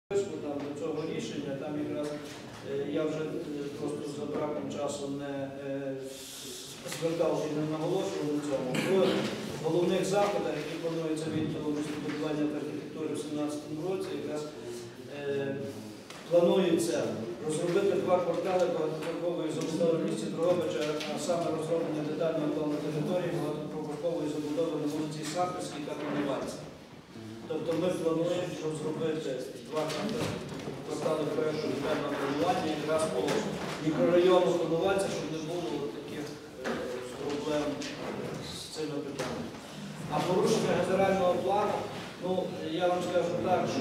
Там до цього рішення, там якраз я вже просто за браком часу не звертався і не наголошував на цьому. В головних заходах, які плануються відділом містобудування та архітектури в 2017 році, якраз планується розробити 2 квартали багатоповерхової забудови в місті Дрогобича, а саме розроблення детального плану території багатоповерхової забудови на вулиці Сахарській та Коновальця. Тобто ми плануємо розробити 2 квартали проєкту детального планування якраз по мікрорайону Коновальця, щоб не було таких проблем з цими питаннями. А порушення генерального плану, ну, я вам скажу так, що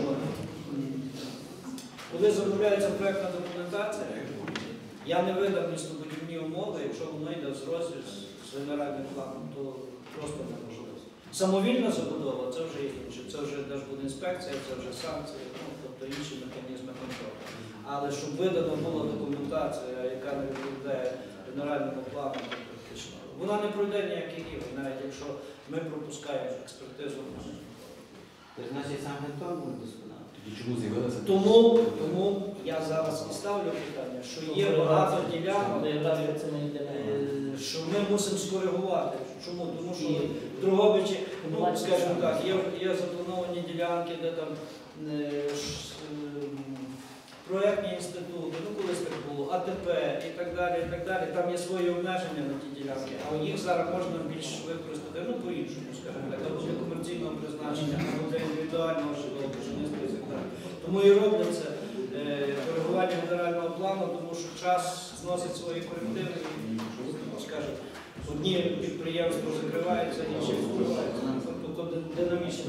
коли замовляється проєктна документація, я не видав містобудівні умови, якщо воно йде в розріз з генеральним планом, то просто неможливо. Самовільна забудова – це вже інше, це вже Держбудінспекція, це вже санкції, ну, тобто інші механізми контролю. Але щоб видана була документація, яка не відповідає генеральному плану, то практично вона не пройде ніякий рівень, навіть якщо ми пропускаємо експертизу. Тобто, значить, сам генплан буде досконало? Тоді чому з'явилася? Тому я зараз і ставлю питання, що є багато ділянок, що ми мусимо скоригувати. Чому? Тому що в Дрогобичі, ну, скажімо так, є заплановані ділянки, де там проєктні інститути, ну колись так було, АТП і так далі, і так далі. Там є свої обмеження на ті ділянки, а їх зараз можна більш використати, ну по-іншому, скажімо так, або для комерційного призначення, або для індивідуального житлового будівництва і так далі. Тому і робляться коригування генерального плану, тому що час зносить свої корективи і, скажімо, одні підприємства закриваються, інші відкриваються. Тобто динамічно.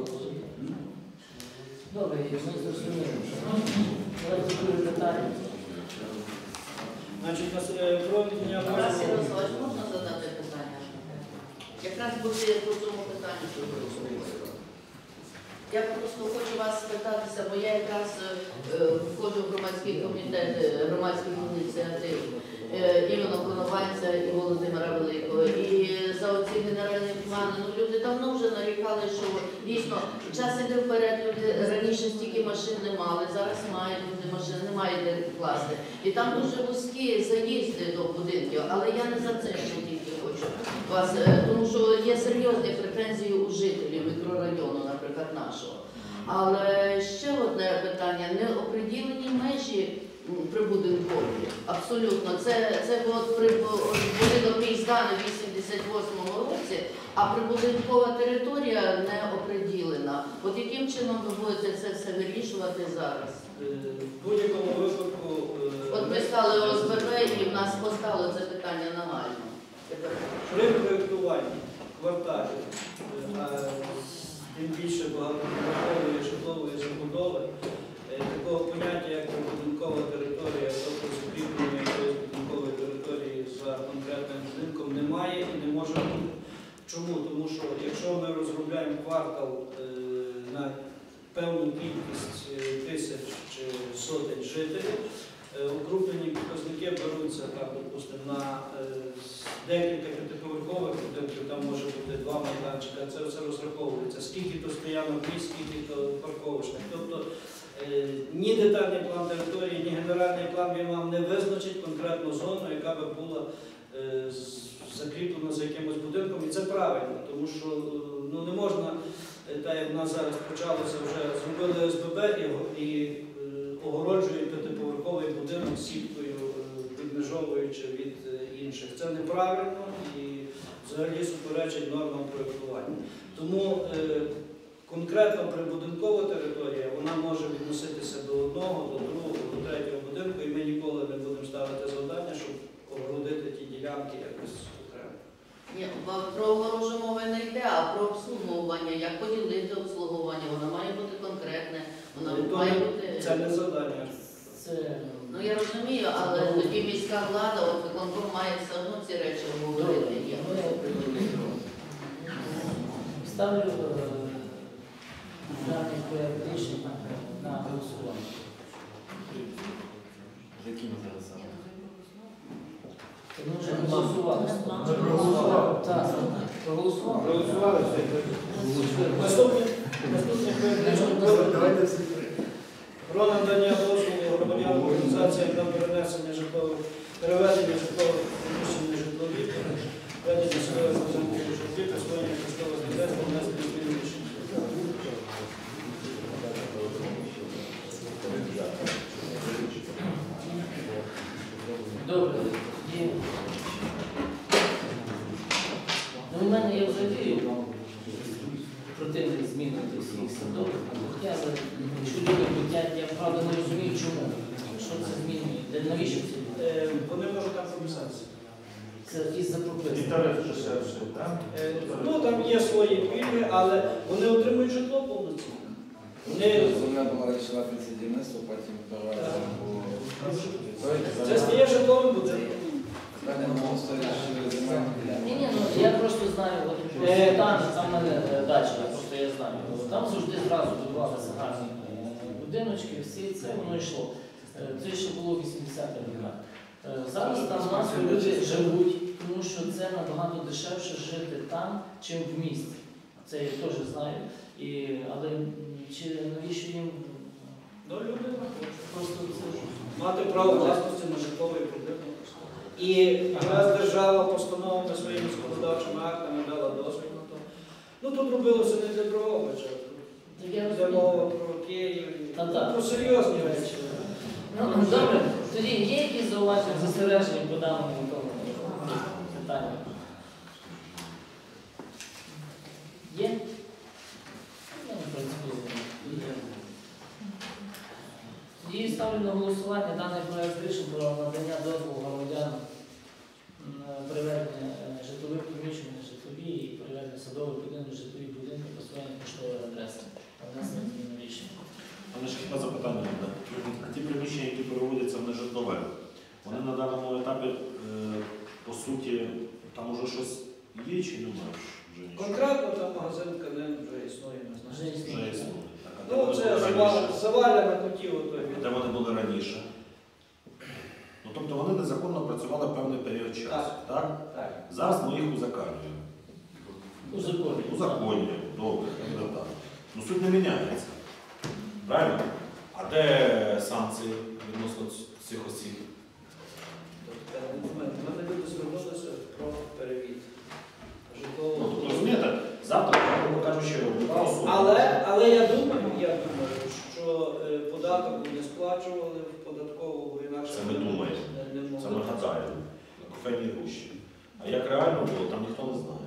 Добре, ми зрозуміли. Давайте друге питання. Значить, про підняття Тарас Ярославович, можна задати питання? Якраз буде по цьому питанню, що ви розповіли. Я просто хочу вас спитатися, бо я якраз входжу в громадський комітет громадських ініціатив іменно Коновальця і Володимира Великого. І за оці генеральні плани, ну люди давно вже нарікали, що дійсно час іде вперед, люди раніше стільки машин не мали, зараз мають люди машин, немає де класти. І там дуже вузькі заїзди до будинків, але я не за це ще тільки хочу вас, тому що є серйозні претензії у жителів мікрорайону, наприклад, нашого. Але ще одне питання, не оприділені межі прибудинкові, абсолютно. Це от будинок мій зданий в 88-му році, а прибудинкова територія не оприділена. От яким чином ви будете це все вирішувати зараз? В будь-якому випадку... От ми стали ОСББ і в нас постало це питання нагально. При проєктуванні кварталів, тим більше багатоповерхової житлової забудови, такого поняття, як прибудинкова територія, тобто закріплення якоїсь будинкової території за конкретним будинком немає і не може бути. Чому? Тому що якщо ми розробляємо квартал на певну кількість тисяч чи сотень жителів, укрупнені показники беруться, так, допустимо, на декілька п'ятиповерхових будинків, там може бути 2 майданчика, це все розраховується. Скільки то стоянок місць, скільки то парковочних. Тобто ні детальний план території, ні генеральний план він вам не визначить конкретну зону, яка би була закріплена за якимось будинком. І це правильно, тому що ну, не можна, так як в нас зараз почалося, вже зробили СББ і огороджують п'ятиповерховий будинок з сіткою, відмежовуючи від інших. Це неправильно і взагалі суперечить нормам проєктування. Тому конкретно прибудинкова територія, вона може відноситися до одного, до другого, до третього будинку, і ми ніколи не будемо ставити завдання, щоб огородити ті ділянки якось окремо. Ні, про огорожу мови не йде, а про обслуговування, як поділити обслуговування, воно має бути конкретне, воно має бути... Це не завдання. Ну я розумію, але тоді міська влада, от виконком має все одно ці речі обговорити. Ставлю даний проєкт рішення на голосування. За які ми зараз саме? Ми вже голосували. Ми проголосували. Так, проголосували. Проголосували все. Наступне проєкт рішення Добре, тоді. Ну, у мене є взагалі противник зміни до всіх садових. Я що люди хотять, я правда не розумію, чому. Що це змінює? Навіщо це? Вони можуть там прописатися. Це із-за прописки. І тариф вже сервіс, так? Ну, там є свої пільги, але вони отримують житло повноцінно. Вони Земля була рішила під садівництво, потім перевезли це стає житловим будинком. Ні, ну я просто знаю, от, там в мене дача, я знаю. Там завжди зразу будувалися гарні будиночки, всі це воно йшло. Це ще було 80-х роках. Зараз там у нас люди живуть, тому що це набагато дешевше жити там, чим в місті. Це я теж знаю. Але чи навіщо їм Ну, люди хочуть просто це? мати право власності на житловий будинок. І раз держава постановами своїми законодавчими актами дала дозвіл на то. Ну тут робилося не для Дрогобича, Так я йде розумію. мова про Київ, Та-та. про серйозні речі. Ну, добре, тоді є якісь зауваження, застереження по даному питанню? Є? Ну, в принципі, є. Тоді ставлю на голосування даний проект рішень про надання дозволу громадянам на приведення житлових приміщень на житлові і приведення садових будинків, житлові будинки, посвоєння поштової адреси. Внесення змін на рішення. У мене ще хіба запитання буде. Ті приміщення, які переводяться в нежитлове, вони на даному етапі, по суті, там уже щось є чи немає? Вже нічого? Конкретно там магазин КНН вже існує, не знаю. Вже існує. Вже існує. Так, а де Ну, вони це були раніше? заваляна хотів той Де від. вони були раніше? Ну, тобто вони незаконно працювали певний період часу, Так. так? Так. Зараз ми їх узаконюємо. Узаконюємо. Узаконюємо, добре, так, так. Ну суть не міняється. Правильно? А де санкції відносно цих осіб? Тобто, в мене люди звернулися про перевід Ну, житлового. тобто, розумієте, завтра, грубо кажучи, одна особа. Але я думаю, що податок не сплачували в податкову, бо інакше Це ми думаємо. не Це могли. ми гадаємо, на кофейній гущі. А як реально було, там ніхто не знає.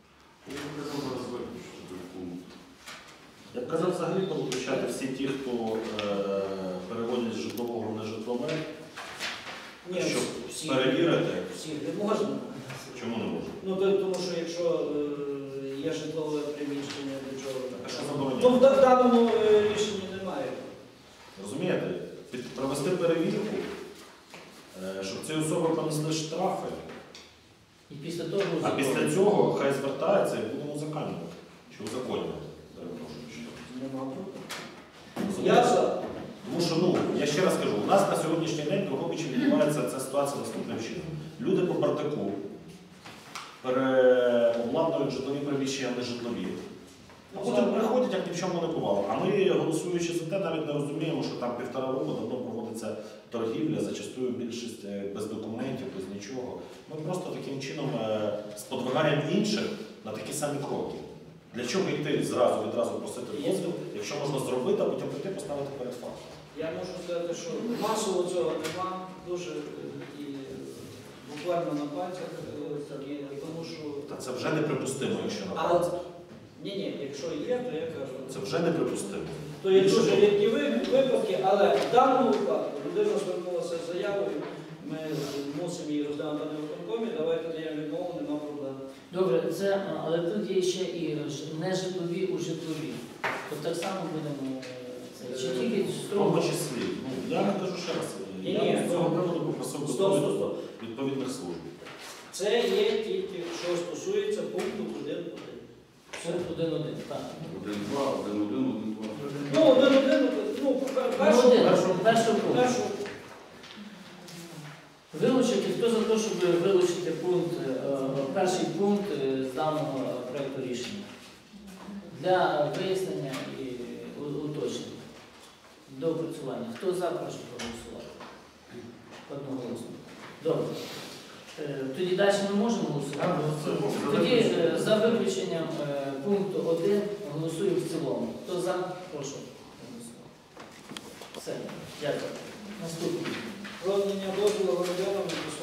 Я б казав взагалі повиключати всі ті, хто переводять з житлового в нежитлове, Ні, щоб всі, перевірити, всі не можна. чому не можна. Ну, тому що якщо є житлове приміщення, для чого? А що Ну, забороняє? в даному рішенні немає. Розумієте? Провести перевірку, щоб ці особи понесли штрафи, І після того а після цього хай звертається і будемо узаконювати. Чи узаконювати? Перепрошую, що. Нема проблем. Розумієте? Я за. Тому що, я ще раз кажу, у нас на сьогоднішній день в Дрогобичі відбувається ця ситуація наступним чином. Люди по Бартаку переобладнують житлові приміщення в нежитлові. А потім приходять, як ні в чому не бувало. А ми, голосуючи за те, навіть не розуміємо, що там 1,5 року давно проводиться торгівля, зачастую більшість без документів, без нічого. Ми просто таким чином сподвигаємо інших на такі самі кроки. Для чого йти відразу просити дозвіл, якщо можна зробити, а потім прийти поставити перед фактом? Я можу сказати, що масово цього нема, дуже і буквально на пальцях, тому що... Та це вже неприпустимо, якщо на Але ні, якщо є, то я кажу. це вже неприпустимо. То є дуже рідкі випадки, але в даному випадку людина звернулася з заявою, ми мусимо її розглянути на виконкомі, давайте даємо відмову, нема проблем. Добре, але тут є ще і нежитлові у житлові. То так само будемо це. Чи тільки В тому строго? числі. Я кажу ще раз, Ні, я з цього приводу попросив Стоп. відповідних служб. Це є тільки, що стосується пункту 1.1. Пункт 1.1, так. 1-2, 1-1, 1-2. Ну, 1.1, ну, першого. Перший пункт. Першого. Вилучити, хто за те, щоб вилучити перший пункт з даного проєкту рішення для вияснення і уточнення, доопрацювання. Хто за, прошу проголосувати? Одноголосно. Добре. Тоді далі ми можемо голосувати? Тоді за виключенням пункту 1 голосуємо в цілому. Хто за, прошу проголосувати. Все, дякую. Наступний. Про надання дозволу громадянам на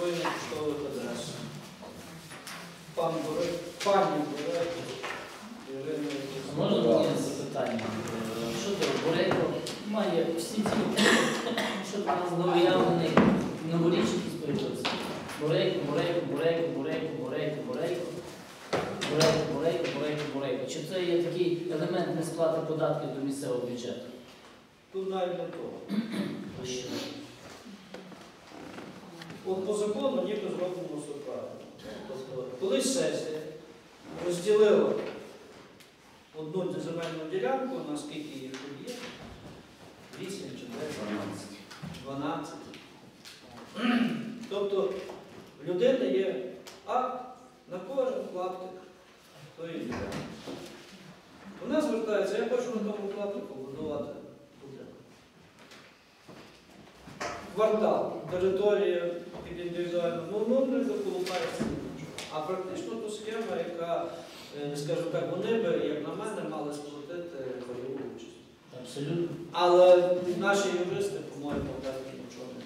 пані Борек, Ірина. Можна мені запитання? Щодо Борейко має всі ці, що у нас новоявлений новорічний спиртовці. Борейко, Борейко, Борейко, Борейко, Борейко, Борейко, Борейко, Борейко, Борейко, Борейко. Чи це є такий елемент несплати податків до місцевого бюджету? Тут навіть не то. А що? От по закону ніби зроблено все правильно. Тобто, колись сесія розділила одну земельну ділянку, наскільки їх тут є, 8 чи 12. Тобто в людини є акт на кожен клаптик тої ділянки. Вона звертається, я хочу на тому клаптику будувати будинок. Квартал, територія під індивідуальну, ну не заколупається нічого. А практично то схема, яка, скажімо так, вони би, як на мене, мали сплатити бойову участь. Абсолютно. Але наші юристи, по-моєму, так нічого не.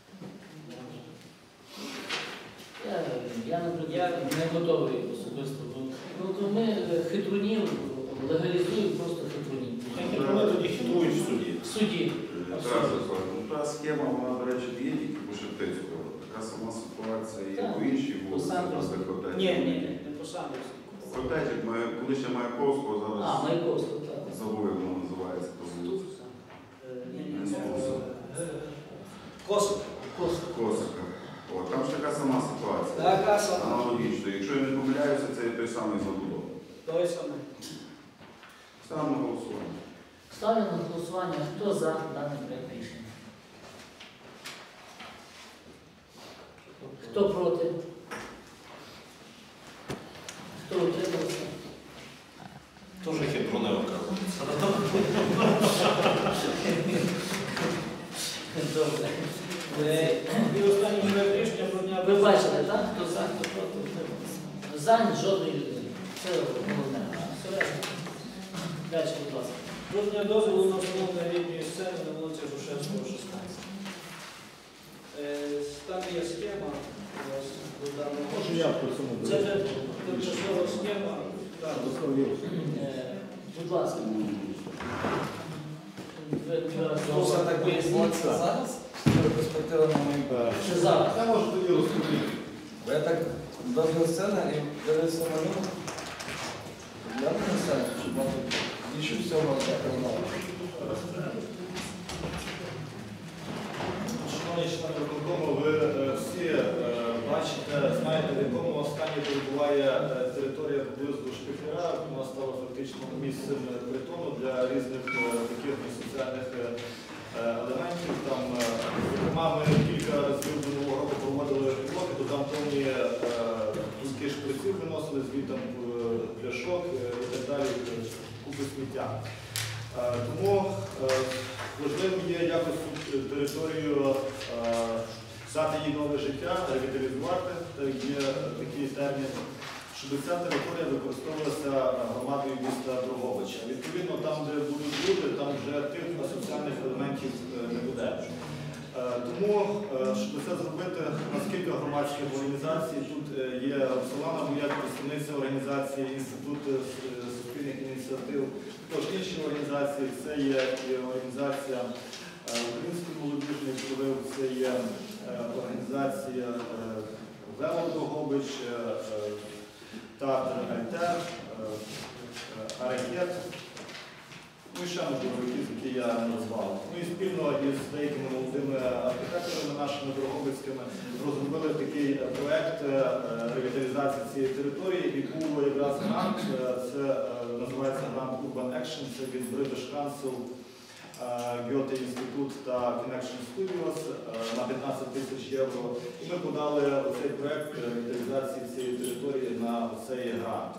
Я, наприклад, не готовий особисто. Ну, то ми хитрунів легалізуємо просто хитрунів. Вони тоді хитрують в суді. В суді. Та схема, вона, до речі, є тільки по Шептицького. Така сама ситуація і Так, по іншій по вулиці, Самбірській. де котеджі. Ні, не по самбірській. Котеджик, колишня Маяковського, А, зараз Маяковського, так. забув, як воно називається. по вулиці. Косик. Косика. О, там ж така сама ситуація. Така сама. Аналогічно. Якщо я не помиляюся, це той самий забудов. Той самий. Ставимо на голосування. Ставлю на голосування, хто за даний проект рішення. Хто проти? Хто утримався? Дуже хитруни оказується. Добре. І останній проект рішення про дня. Ви бачите, так? Хто за, хто проти утримався. За жодної людини. Це головне. Все решта. Далі, будь ласка. Про дня дозволу на встановлення літньої сцени на вулиці Грушевського, 16. Там є схема у вас до даного. Може я по цьому Це тимчасова схема. Так. Будь ласка. Можна так пояснитися зараз? Перспектива на мою. Чи зараз? Я можу тоді розповісти. Бо я так довго сцена і дивився на нього. Я не знаю, що мабуть більше всього так знав. Шановні члени виконкому, ви всі бачите, знаєте, в якому стані перебуває територія поблизу Шпихера. Вона стала фактично місцем притону для різних таких соціальних елементів. Там, зокрема, ми кілька разів до Нового року проводили пілоти, то там повні куски шприців виносили, звідти пляшок і так далі, купи сміття. Тому важливо є якось територію дати їй нове життя, ревіталізувати, є такий термін, щоб ця територія використовувалася громадою міста Дрогобича. Відповідно, там, де будуть люди, там вже тих соціальних елементів не буде. Тому, щоб це зробити, наскільки громадських організацій, тут є Роксолана Буяк, представниця організації Інститут суспільних ініціатив, також інші організації, це є і організація Український молодіжний вплив, це є організація Лева Дрогобич, Театр Альтер, Аракет, ну і ще можливо якісь, які я назвав. Ну і спільно із деякими молодими архітекторами нашими дрогобицькими розробили такий проєкт ревіталізації цієї території, і був якраз грант, це називається грант Urban Action, це від British Council, Goethe Institute та Connection Studios на 15 тисяч євро. І ми подали цей проєкт ревіталізації цієї території на цей грант.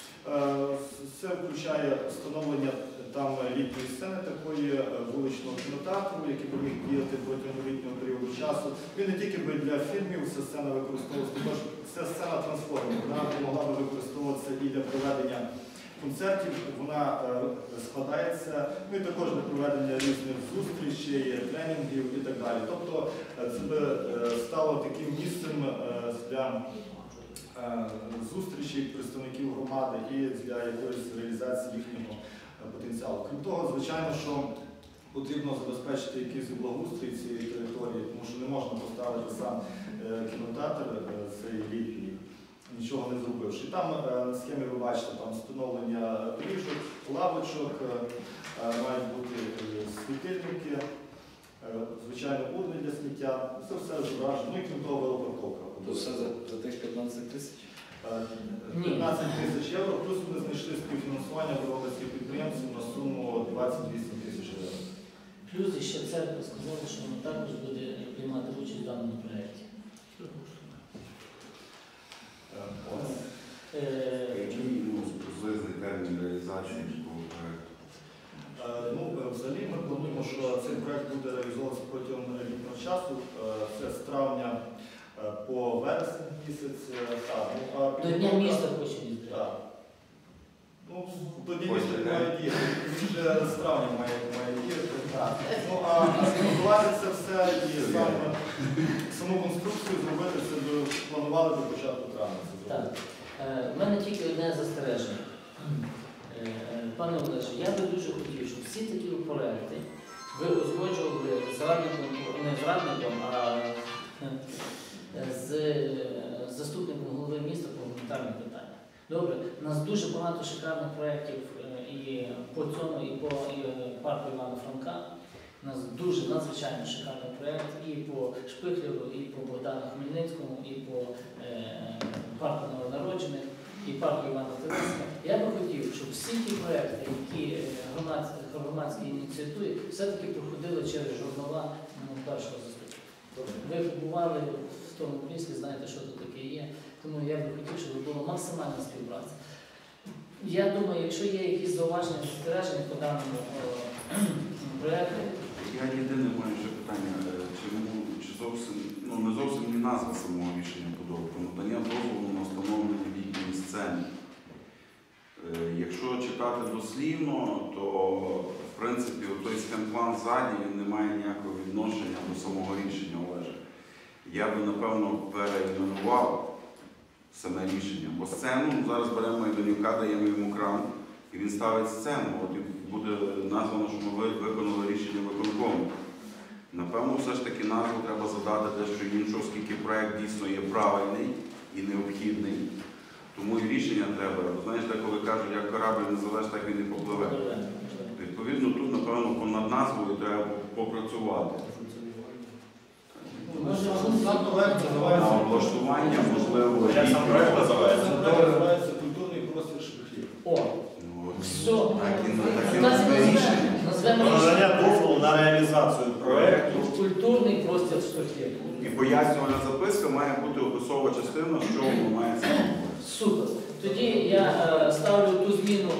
Це включає встановлення там літньої сцени, такої вуличного кінотеатру, який би міг діяти протягом літнього періоду часу. Він не тільки би для фільмів ця сцена використовувалася, також ця сцена трансформер, вона могла би використовуватися і для проведення концертів, вона складається, ну і також для проведення різних зустрічей, тренінгів і так далі. Тобто це би стало таким місцем для зустрічі представників громади і для якоїсь реалізації їхнього потенціалу. Крім того, звичайно, що потрібно забезпечити якийсь благоустрій цієї території, тому що не можна поставити сам кінотеатр цей літній, нічого не зробивши. І там на схемі ви бачите там встановлення доріжок, лавочок, мають бути світильники, звичайно, урни для сміття. Це все зображено. Ну і крім того, велопарковка. То все за тих 15 тисяч? 15 тисяч євро, плюс ми знайшли співфінансування європейських підприємців на суму 28 тисяч євро. Плюс ще церква сказала, що вона також буде приймати участь в даному проєкті. Який приблизний термін реалізації такого проєкту? Взагалі ми плануємо, що цей проєкт буде реалізовуватися протягом літнього часу. Це з травня по вересень місяць. До Дня міста хоче відкрити. Так. Тоді місто має діяти. Він вже з травня має діяти. А збудувати це все і саму конструкцію зробити це планували до початку травня. Так. У мене тільки одне застереження. Пане Олеже, я би дуже хотів, щоб всі такі проекти ви узгоджували з радником, не з радником, а з заступником голови міста по гуманітарних питаннях. Добре, у нас дуже багато шикарних проєктів і по цьому, і по парку Івана Франка. У нас дуже надзвичайно шикарний проєкт і по Шпихлєву, і по Богдану Хмельницькому, і по парку новонароджених, і парку Івана Франка. Я би хотів, щоб всі ті проєкти, які громадські ініціативи, все-таки проходили через журнала першого заступника. Ви побували в тому кріслі, знаєте, що тут таке є. Тому я би хотів, щоб була максимальна співпраця. Я думаю, якщо є якісь зауваження, застереження по даному проєкту. Я єдине маю ще питання, чи зовсім, не зовсім не назва самого рішення подобається, надання дозволу на встановлення літньої сцени. Якщо читати дослівно, то в принципі той схемплан ззаді він не має ніякого відношення до самого рішення Олежа. Я би, напевно, переіменував саме рішення, бо сцену зараз беремо Іванюка, даємо йому кран, і він ставить сцену. От і буде названо, що ми виконали рішення виконкому. Напевно, все ж таки назву треба задати дещо іншого, оскільки проєкт дійсно є правильний і необхідний. Тому і рішення треба. Знаєш, деколи кажуть, як корабль не залежить, так він і попливе. Відповідно, тут, напевно, над назвою треба попрацювати. Сам проєкт На облаштування, можливо, Як сам проєкт називається? називається «Культурний простір Шпихлів». Все. Так і називає рішення. Назвемо Надання дозволу на реалізацію проєкту. культурний простір Шпихлів. І пояснювальна записка має бути описова частина, що воно має саме. Супер. Тоді я ставлю ту зміну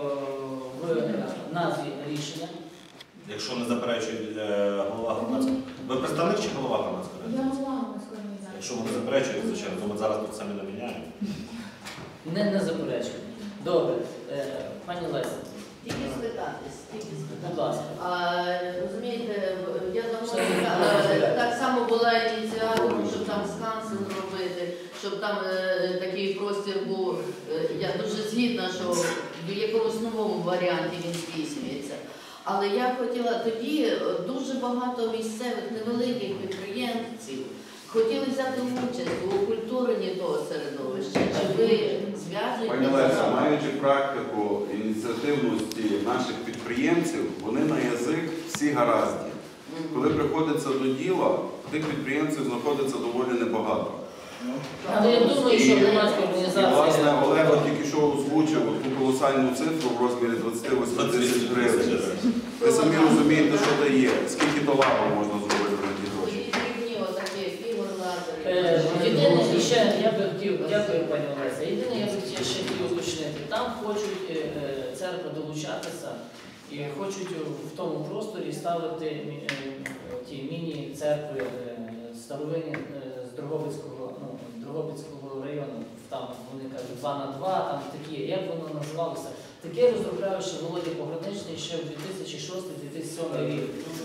в назві рішення. Якщо не заперечує голова громадського. Ви представник чи голова громадського? Я голова громадської організації. Якщо вони заперечують, звичайно, то ми зараз тут самі не міняємо. Не заперечую. Добре. Пані Леся, Тільки спитатись, тільки будь спитатись. ласка. Розумієте, я давно Це так само була ініціатором, щоб там скансен зробити, щоб там такий простір був. Я дуже згідна, що в якомусь новому варіанті він здійснюється. Але я хотіла тоді дуже багато місцевих невеликих підприємців хотіли взяти участь у окультуренні того середовища. Чи ви Пані Леся, зв'язуєте? маючи практику ініціативності наших підприємців, вони на язик всі гаразді. Коли приходиться до діла, тих підприємців знаходиться доволі небагато. Але я думаю, що громадська І, організація... власне, Олег тільки що озвучив ту колосальну цифру в розмірі 28 тисяч гривень. Ви самі розумієте, що це є. Скільки товару можна зробити на ті гроші? Дрібні отакі, фігур-лазери. Єдине, ще я би хотів, дякую, пані Олеся, єдине, я би ще хотів уточнити, там хочуть церква долучатися і хочуть в тому просторі ставити ті міні-церкви старовинні з Дрогобицького району, там вони кажуть 2 на 2, там такі, як воно називалося. Таке розробляв ще Володя Пограничний ще в 2006-2007 рік.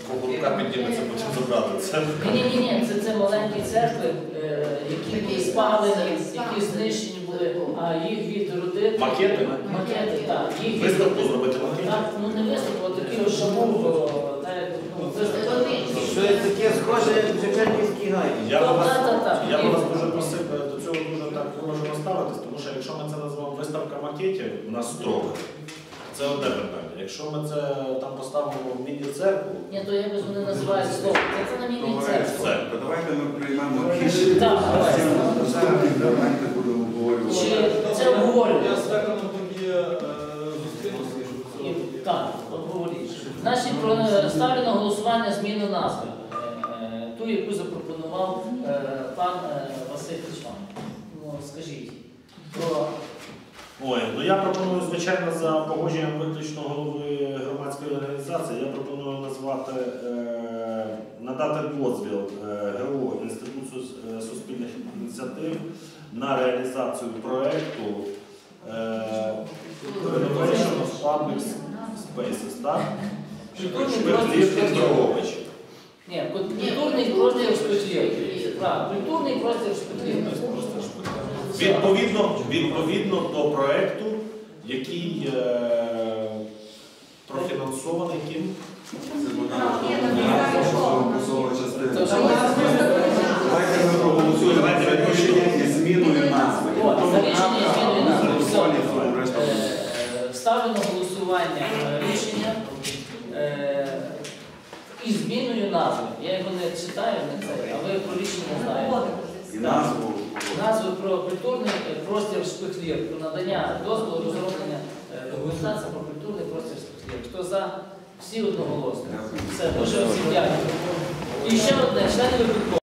погорка підніметься, потім забрати це. Ні, це маленькі церкви, які були спалені, які знищені були, а їх відродити. Макети? Макети, так. Їх Виставку зробити макети? Так, ну не виставку, а такі ось шабур, виставку. Щось таке схоже, як Шевченківський гай. Я би вас Так. дуже просив до цього дуже так можемо ставитись, тому що якщо ми це назвемо виставка макетів, у нас строк. Це одне питання. Якщо ми це там поставимо в міні-церкву, Ні, то якось вони називають слово. Це на мій церкву. То давайте ми приймемо рішення. Так, давайте. Наступні моменти будемо обговорювати. Чи це обговорювати? Я з Веканом тоді зустрінуся, щоб це Так, обговоріть. Значить, ставлю на голосування зміну назви. Ту, яку запропонував пан Василь Кичман. Ну, скажіть. Про... ой, ну я пропоную, звичайно, за погодженням виключно голови громадської організації, я пропоную назвати, надати дозвіл ГО Інституту суспільних ініціатив на реалізацію проєкту Renovation of Public Spaces, так? Шпитлів і Дрогобич. Ні, культурний простір Шпитлів. Так, культурний простір Шпитлів. Відповідно до проєкту, який профінансований ким? Це посова частина. Це вже Давайте ми проголосуємо за рішення із зміною назви. за рішення і зміною назви. Голосування, Все. решта. Ставлю на голосування рішення із зміною назви. Я його не читаю, не це, а ви про рішення знаєте. І назву. Назву про культурний простір Шпитлів, про надання дозволу розроблення документації про культурний простір Шпитлів. Хто за? Всі одноголосно. Все, дуже всім дякую. І ще одне, члени виконкому.